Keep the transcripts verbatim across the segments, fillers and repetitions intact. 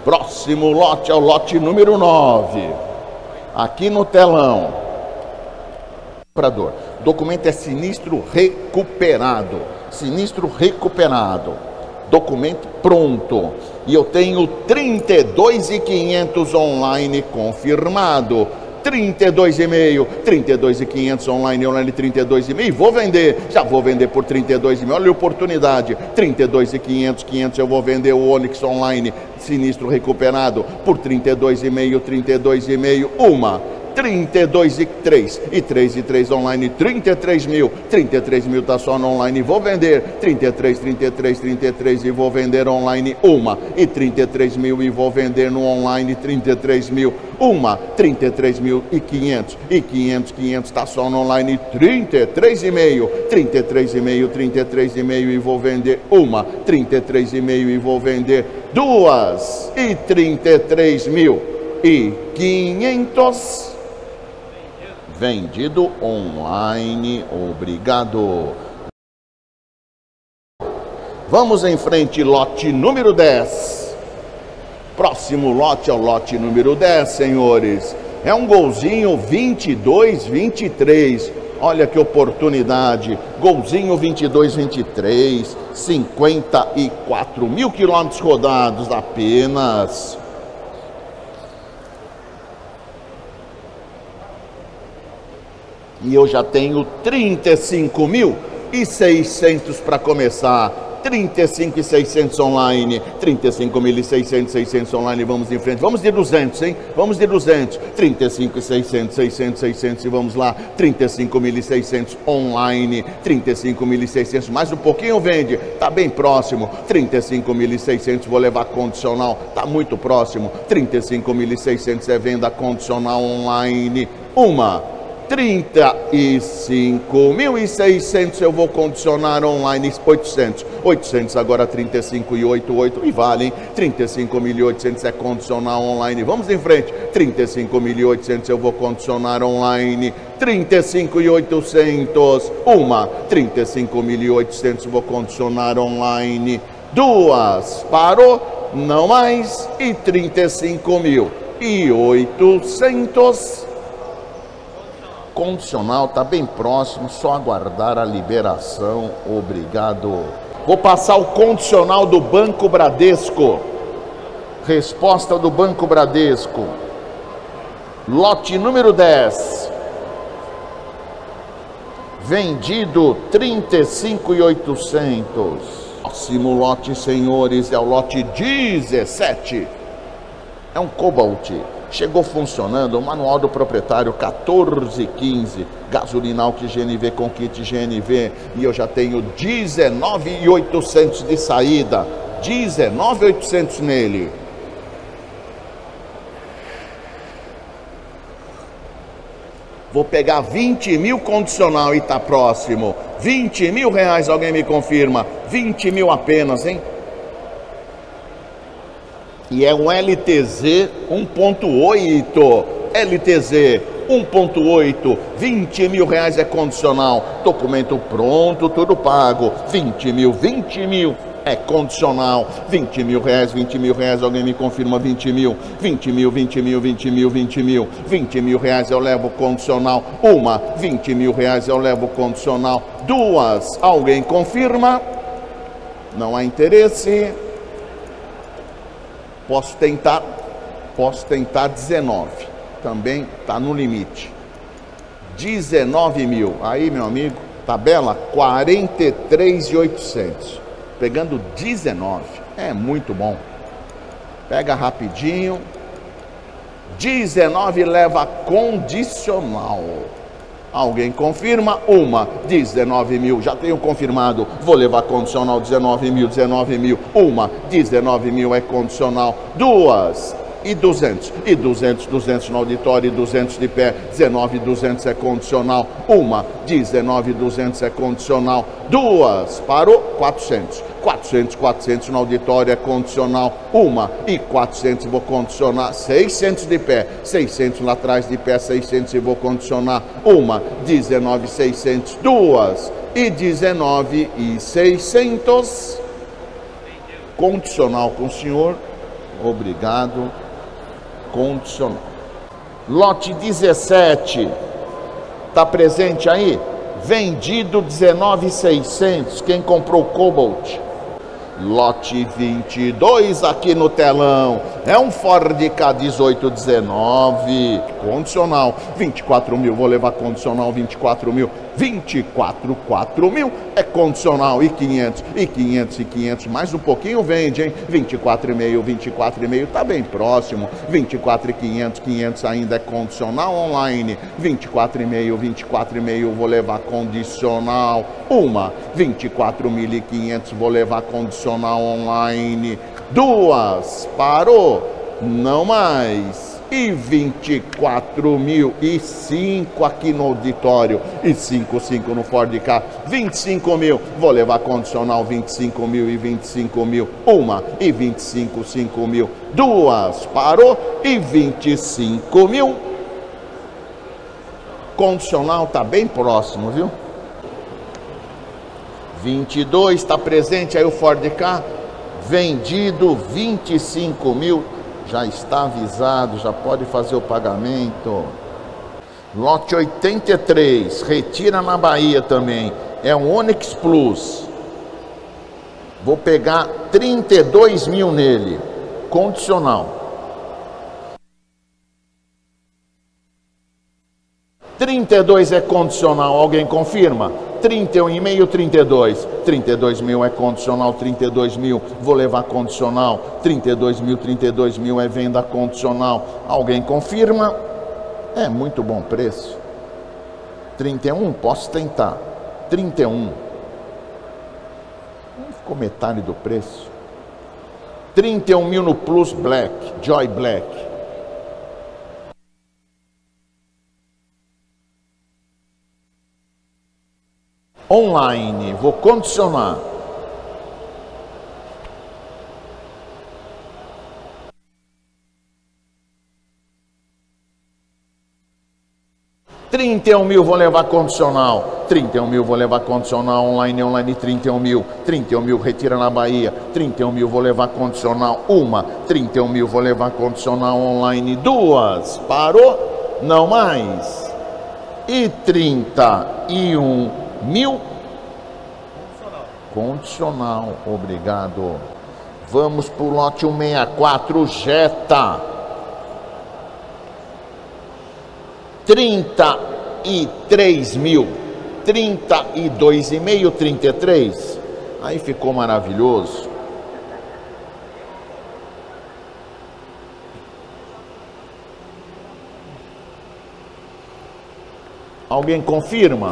Próximo lote é o lote número nove. Aqui no telão. Comprador. Documento é sinistro recuperado. Sinistro recuperado. Documento pronto. E eu tenho trinta e dois mil e quinhentos online confirmado. trinta e dois e meio, trinta e dois mil e quinhentos online, online trinta e dois e meio, vou vender, já vou vender por trinta e dois mil, olha a oportunidade, trinta e dois mil e quinhentos, quinhentos eu vou vender o Onix online, sinistro recuperado, por trinta e dois e meio, trinta e dois e meio, uma, trinta e dois e três, e três e três online, trinta e três mil, trinta e três mil tá só no online, vou vender, trinta e três, trinta e três, trinta e três e vou vender online, uma, e trinta e três mil e vou vender no online, trinta e três mil, uma, trinta e três mil e quinhentos, e quinhentos, quinhentos tá só no online, trinta e três e meio, trinta e três e meio, trinta e três e meio e vou vender uma, trinta e três e meio e vou vender duas, e trinta e três mil e quinhentos. Vendido online, obrigado. Vamos em frente, lote número dez. Próximo lote é o lote número dez, senhores. É um golzinho vinte e dois, vinte e três. Olha que oportunidade. Golzinho vinte e dois, vinte e três. cinquenta e quatro mil quilômetros rodados apenas. E eu já tenho trinta e cinco mil e seiscentos para começar. trinta e cinco mil e seiscentos online. trinta e cinco mil e seiscentos, seiscentos online. Vamos em frente. Vamos de duzentos, hein? Vamos de duzentos. trinta e cinco mil e seiscentos, seiscentos, seiscentos e vamos lá. trinta e cinco mil e seiscentos online. trinta e cinco mil e seiscentos. Mais um pouquinho vende. Tá bem próximo. trinta e cinco mil e seiscentos. Vou levar condicional. Tá muito próximo. trinta e cinco mil e seiscentos é venda condicional online. Uma. trinta e cinco mil e seiscentos eu vou condicionar online, oitocentos, oitocentos agora trinta e cinco mil e oitocentos e vale, hein? trinta e cinco mil e oitocentos é condicionar online, vamos em frente, trinta e cinco mil e oitocentos eu vou condicionar online, trinta e cinco mil e oitocentos, uma, trinta e cinco mil e oitocentos vou condicionar online, duas, parou, não mais, e trinta e cinco mil e oitocentos. Condicional está bem próximo, só aguardar a liberação, obrigado. Vou passar o condicional do Banco Bradesco. Resposta do Banco Bradesco. Lote número dez. Vendido trinta e cinco mil e oitocentos. Próximo lote, senhores, é o lote dezessete. É um Cobalt. Chegou funcionando o manual do proprietário quatorze quinze, gasolinal que G N V com kit G N V, e eu já tenho dezenove mil e oitocentos de saída, dezenove mil e oitocentos nele. Vou pegar vinte mil condicional e tá próximo, vinte mil reais, alguém me confirma, vinte mil apenas, hein? E é um L T Z um ponto oito, L T Z um ponto oito, vinte mil reais é condicional, documento pronto, tudo pago, vinte mil, vinte mil é condicional, vinte mil reais, vinte mil reais, alguém me confirma, vinte mil, vinte mil, vinte mil, vinte mil, vinte mil, vinte mil reais eu levo condicional, uma, vinte mil reais eu levo condicional, duas, alguém confirma, não há interesse. Posso tentar, posso tentar dezenove, também está no limite, dezenove mil, aí meu amigo, tabela quarenta e três mil e oitocentos, pegando dezenove, é muito bom, pega rapidinho, dezenove leva condicional. Alguém confirma? Uma, dezenove mil, já tenho confirmado, vou levar condicional, dezenove mil, dezenove mil, uma, dezenove mil é condicional, duas, e duzentos, e duzentos, duzentos no auditório, e duzentos de pé, dezenove, duzentos é condicional, uma, dezenove, duzentos é condicional, duas, parou, quatrocentos, quatrocentos, quatrocentos no auditório é condicional, uma, e quatrocentos vou condicionar, seiscentos de pé, seiscentos lá atrás de pé, seiscentos e vou condicionar, uma, dezenove, seiscentos, duas, e dezenove e seiscentos, condicional com o senhor, obrigado, condicional. Lote dezessete, tá presente aí? Vendido dezenove mil e seiscentos, quem comprou Cobalt? Lote vinte e dois aqui no telão, é um Ford Ka dezoito dezenove, condicional, vinte e quatro mil, vou levar condicional, vinte e quatro mil, vinte e quatro, quatro mil, é condicional, e quinhentos, e quinhentos, e quinhentos, mais um pouquinho vende, hein? vinte e quatro e meio, vinte e quatro e meio, tá bem próximo, vinte e quatro e quinhentos, quinhentos ainda é condicional online, vinte e quatro e meio, vinte e quatro e meio, vou levar condicional, uma, vinte e quatro mil e quinhentos, vou levar condicional online, duas, parou, não mais, e vinte e quatro mil e cinco aqui no auditório, e cinco, cinco no Ford Ka, vinte e cinco mil, vou levar condicional, vinte e cinco mil e vinte e cinco mil, uma, e vinte e cinco, cinco mil, duas, parou, e vinte e cinco mil, condicional tá bem próximo, viu? vinte e dois, está presente aí o Ford Ka, vendido vinte e cinco mil, já está avisado, já pode fazer o pagamento. Lote oitenta e três, retira na Bahia também, é um Onix Plus, vou pegar trinta e dois mil nele, condicional. trinta e dois é condicional, alguém confirma? trinta e um e meio, trinta e dois. trinta e dois mil é condicional, trinta e dois mil, vou levar condicional. trinta e dois mil, trinta e dois mil é venda condicional. Alguém confirma? É muito bom preço. trinta e um, posso tentar. trinta e um. Ficou metade do preço. trinta e um mil no Plus Black, Joy Black. Online, vou condicionar. trinta e um mil, vou levar condicional. trinta e um mil, vou levar condicional. Online, online, trinta e um mil. trinta e um mil, retira na Bahia. trinta e um mil, vou levar condicional. Uma. trinta e um mil, vou levar condicional. Online, duas. Parou? Não mais. E trinta e um mil, condicional, obrigado. Vamos para o lote cento e sessenta e quatro, Jetta, trinta e três mil, trinta e dois e meio, trinta e três, aí ficou maravilhoso. Alguém confirma?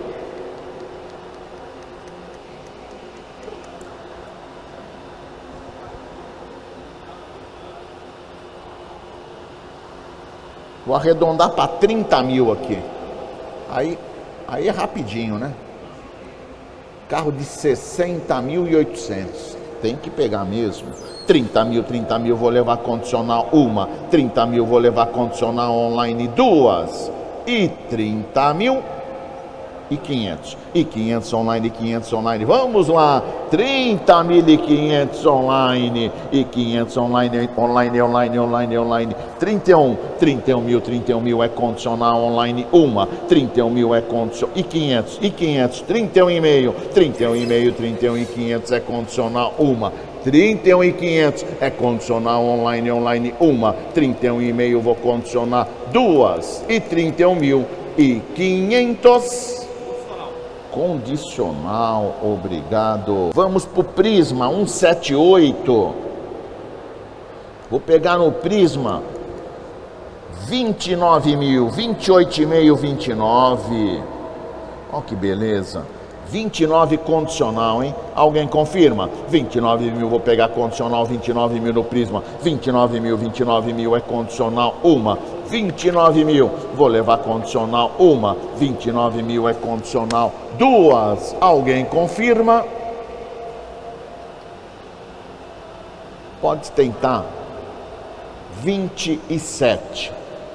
Vou arredondar para trinta mil aqui. Aí, aí é rapidinho, né? Carro de sessenta mil e oitocentos. Tem que pegar mesmo. trinta mil, trinta mil, vou levar condicional. Uma. trinta mil, vou levar condicional online. Duas. E trinta mil. E quinhentos. E quinhentos online, quinhentos online. Vamos lá. trinta mil e quinhentos online. E quinhentos online, online, online, online, online. trinta e um. trinta e um mil, trinta e um mil é condicional online. Uma. trinta e um mil é condicional. E quinhentos. E quinhentos. trinta e um e meio. trinta e um e meio, trinta e um e quinhentos é condicional. Uma. trinta e um e quinhentos é condicional online, online. Uma. trinta e um e meio vou condicionar. Duas. E trinta e um mil e quinhentos. Condicional, obrigado. Vamos para o Prisma, cento e setenta e oito. Vou pegar no Prisma, vinte e nove mil, vinte e oito e meio, vinte e nove. Olha que beleza. vinte e nove condicional, hein? Alguém confirma? vinte e nove mil, vou pegar condicional, vinte e nove mil no Prisma. vinte e nove mil, vinte e nove mil é condicional. Uma. vinte e nove mil, vou levar condicional. Uma. vinte e nove mil é condicional. Duas. Alguém confirma? Pode tentar. vinte e sete.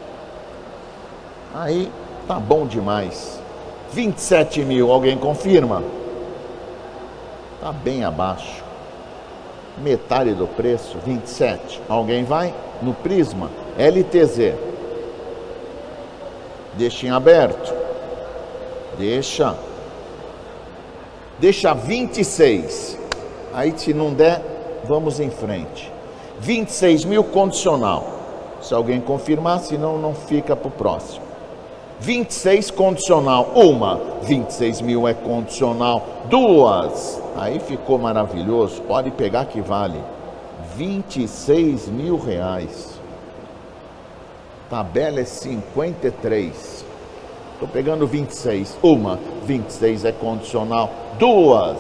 Aí tá bom demais. vinte e sete mil, alguém confirma? Tá bem abaixo. Metade do preço, vinte e sete. Alguém vai? No Prisma, L T Z. Deixa em aberto. Deixa. Deixa vinte e seis. Aí se não der, vamos em frente. vinte e seis mil condicional. Se alguém confirmar, senão não fica para o próximo. vinte e seis condicional. Uma. vinte e seis mil é condicional. Duas. Aí ficou maravilhoso. Pode pegar que vale vinte e seis mil reais. Tabela é cinquenta e três. Estou pegando vinte e seis. Uma. vinte e seis é condicional. Duas.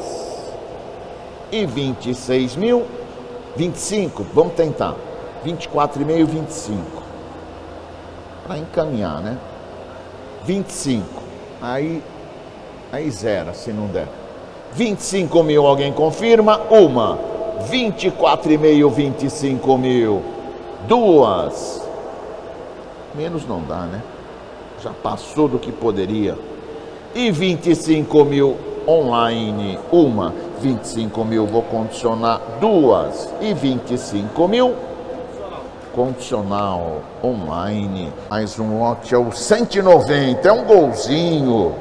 E vinte e seis mil. vinte e cinco. Vamos tentar. vinte e quatro e meio, vinte e cinco. Para encaminhar, né? vinte e cinco. Aí, aí zera, se não der. vinte e cinco mil, alguém confirma? Uma. vinte e quatro e meio, vinte e cinco mil. Duas. Menos não dá, né? Já passou do que poderia. E vinte e cinco mil online. Uma. vinte e cinco mil, vou condicionar. Duas. E vinte e cinco mil. Condicional online. Mais um lote é o cento e noventa. É um golzinho.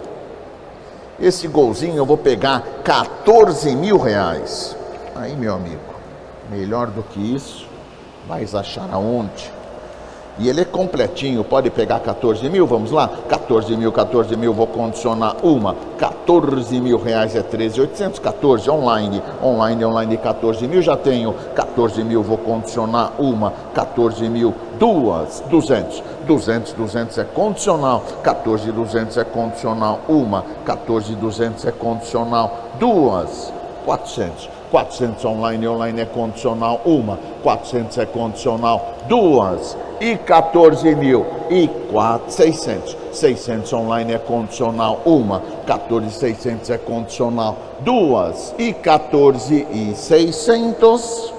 Esse golzinho eu vou pegar quatorze mil reais. Aí, meu amigo, melhor do que isso, vais achar aonde? E ele é completinho, pode pegar quatorze mil, vamos lá? quatorze mil, quatorze mil, vou condicionar uma. quatorze mil reais é treze mil oitocentos, quatorze online, online, online, quatorze mil, já tenho. quatorze mil, vou condicionar uma. quatorze mil, duas, duzentos. duzentos, duzentos é condicional. quatorze mil duzentos é condicional, uma. quatorze mil duzentos é condicional, duas. quatrocentos. quatrocentos online, online é condicional, uma. quatrocentos é condicional, duas. E quatorze mil e quatro, seiscentos. seiscentos online é condicional, uma. quatorze mil seiscentos é condicional, duas. E quatorze mil seiscentos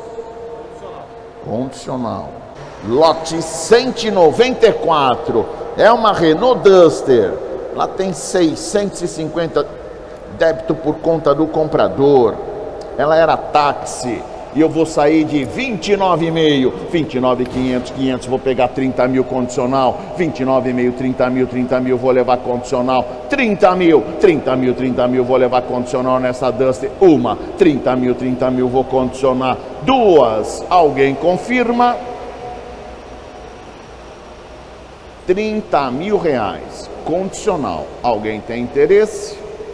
condicional. Lote cento e noventa e quatro. É uma Renault Duster. Lá tem seiscentos e cinquenta débito por conta do comprador. Ela era táxi. E eu vou sair de vinte e nove e meio, vinte e nove mil e quinhentos, quinhentos, vou pegar trinta mil condicional, vinte e nove e meio, trinta mil, trinta mil, vou levar condicional, trinta mil, trinta mil, trinta mil, vou levar condicional nessa Duster, uma, trinta mil, trinta mil, vou condicionar, duas, alguém confirma? trinta mil reais, condicional, alguém tem interesse?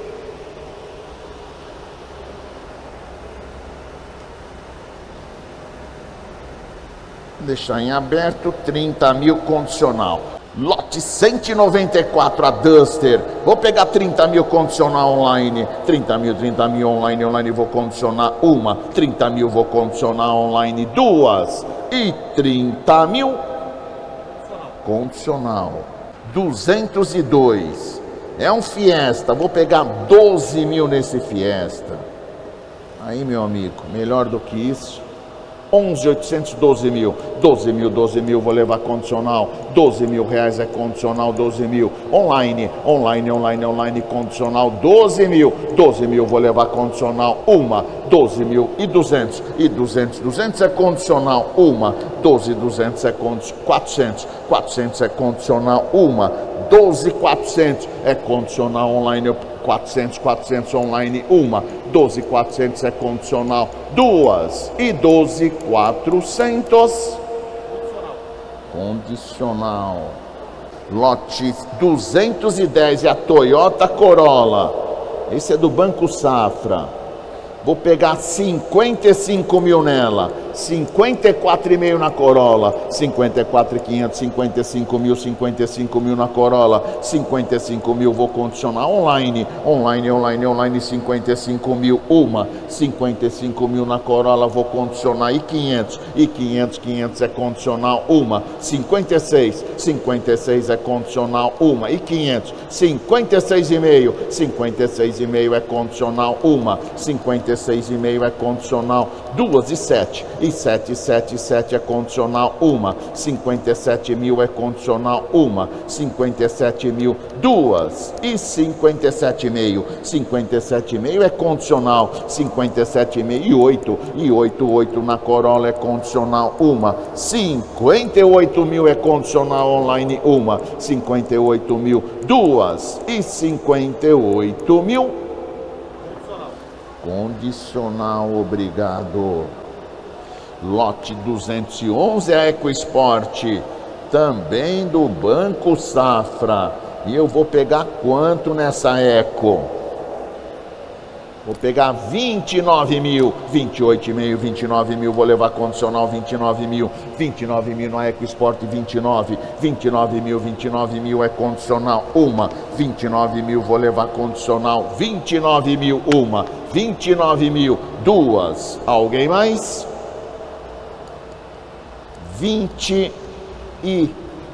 Deixar em aberto, trinta mil condicional. Lote cento e noventa e quatro, a Duster. Vou pegar trinta mil condicional online. trinta mil, trinta mil online, online, vou condicionar uma. trinta mil, vou condicionar online duas. E trinta mil condicional. duzentos e dois. É um Fiesta. Vou pegar doze mil nesse Fiesta. Aí, meu amigo, melhor do que isso. onze mil oitocentos, doze mil, doze mil, doze mil, vou levar condicional, doze mil reais é condicional, doze mil, online, online, online, online, condicional, doze mil, doze mil, vou levar condicional, uma, doze mil e duzentos, e duzentos, duzentos é condicional, uma, doze, duzentos é condicional, quatrocentos, quatrocentos é condicional, uma, doze, quatrocentos é condicional online, quatrocentos, quatrocentos online, uma, doze, quatrocentos é condicional, duas, e doze, quatrocentos condicional. Lote duzentos e dez é a Toyota Corolla. Esse é do Banco Safra. Vou pegar cinquenta e cinco mil nela, cinquenta e quatro e meio na Corolla, cinquenta e quatro mil e quinhentos, cinquenta e cinco mil, cinquenta e cinco mil na Corolla, cinquenta e cinco mil, vou condicionar online, online, online, online, cinquenta e cinco mil, uma, cinquenta e cinco mil na Corolla, vou condicionar e quinhentos, e quinhentos, quinhentos é condicional, uma, cinquenta e seis, cinquenta e seis é condicional, uma, e quinhentos, cinquenta e seis e meio, cinquenta e seis e meio é condicional, uma, cinquenta e seis e meio é condicional, duas e sete, e setecentos e setenta e sete é condicional, uma, cinquenta e sete mil é condicional, uma, cinquenta e sete mil, duas, e cinquenta e sete e meio, cinquenta e sete e meio é condicional, cinquenta e sete e meio e oito, e oito, oito na Corolla é condicional, uma, cinquenta e oito mil é condicional online, uma, cinquenta e oito mil, duas, e cinquenta e oito mil, condicional, obrigado. Lote duzentos e onze é EcoSport, também do Banco Safra. E eu vou pegar quanto nessa Eco? Vou pegar vinte e nove mil, vinte e oito e meio, vinte e nove mil, vou levar condicional vinte e nove mil, vinte e nove mil na EcoSport, vinte e nove, vinte e nove mil, vinte e nove mil é condicional, uma, vinte e nove mil, vou levar condicional, vinte e nove mil, uma, vinte e nove mil, duas, alguém mais? vinte e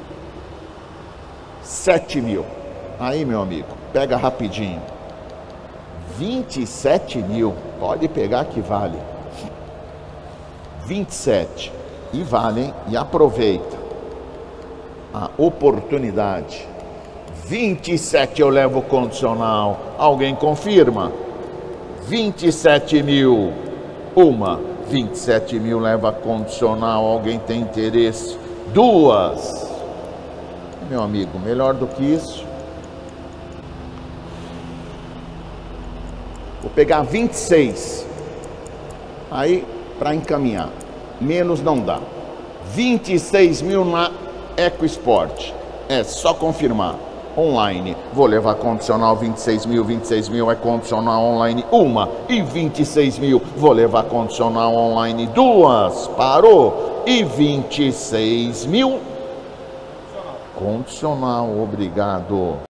sete mil, aí meu amigo, pega rapidinho. vinte e sete mil, pode pegar que vale. vinte e sete, e vale, hein? E aproveita a oportunidade. vinte e sete eu levo condicional, alguém confirma? vinte e sete mil, uma, vinte e sete mil leva condicional, alguém tem interesse? Duas, meu amigo, melhor do que isso. Vou pegar vinte e seis, aí para encaminhar, menos não dá. vinte e seis mil na EcoSport, é só confirmar, online. Vou levar condicional vinte e seis mil, vinte e seis mil é condicional online, uma, e vinte e seis mil, vou levar condicional online, duas, parou, e vinte e seis mil, condicional, obrigado.